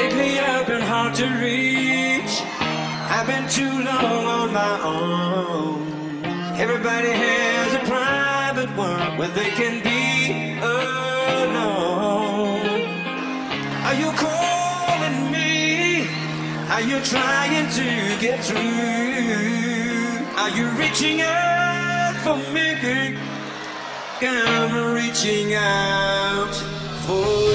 Lately I've been hard to reach. I've been too long on my own. Everybody has a private world where they can be alone. Are you calling me? Are you trying to get through? Are you reaching out for me? I'm reaching out for